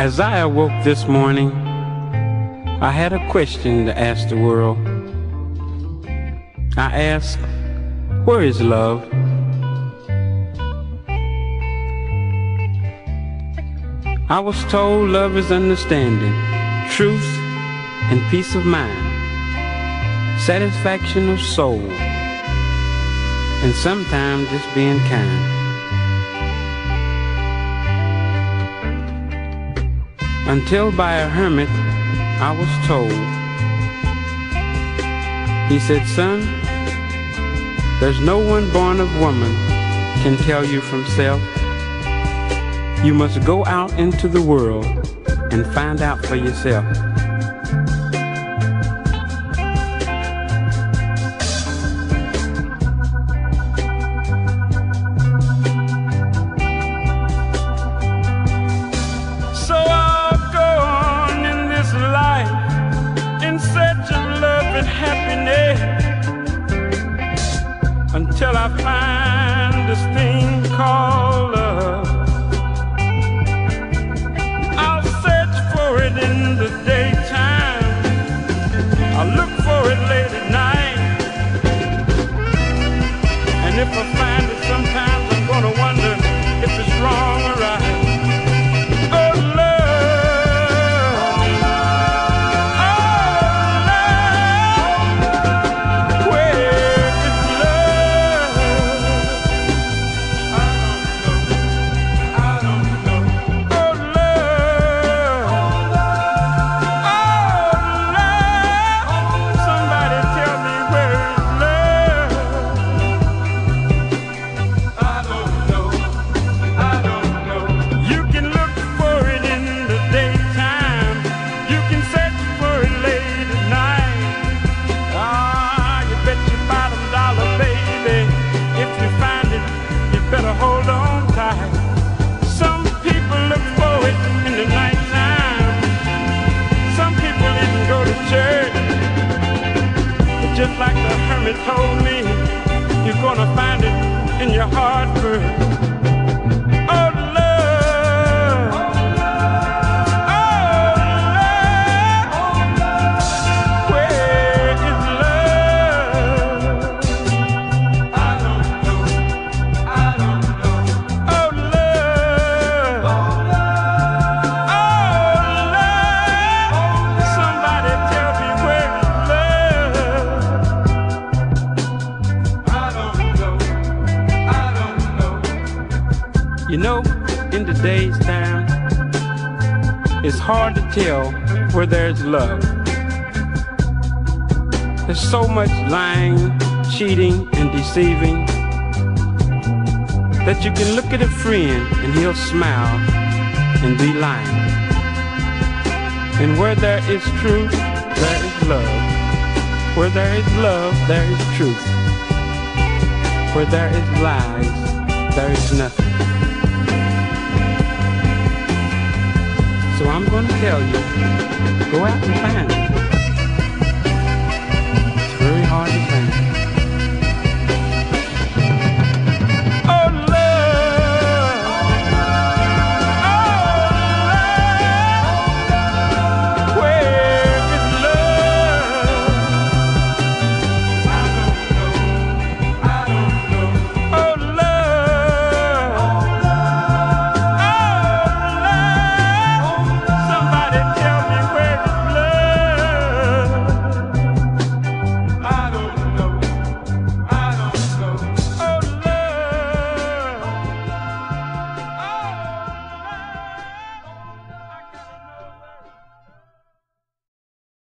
As I awoke this morning, I had a question to ask the world. I asked, where is love? I was told love is understanding, truth, and peace of mind, satisfaction of soul, and sometimes just being kind. Until by a hermit I was told, he said, son, there's no one born of woman can tell you from self. You must go out into the world and find out for yourself. So I'll go on in this life in search of love and happiness until I find this thing called love. I'll search for it in the daytime, I'll look for it late at night, and if I find it sometimes I'm gonna wonder if it's wrong or right. Hold on tight. Some people look for it in the nighttime. Some people even go to church. But just like the hermit told me, you're gonna find it in your heart first. You know, in today's time, it's hard to tell where there's love. There's so much lying, cheating, and deceiving that you can look at a friend and he'll smile and be lying. And where there is truth, there is love. Where there is love, there is truth. Where there is lies, there is nothing. So I'm going to tell you, go out and find it. It's very hard to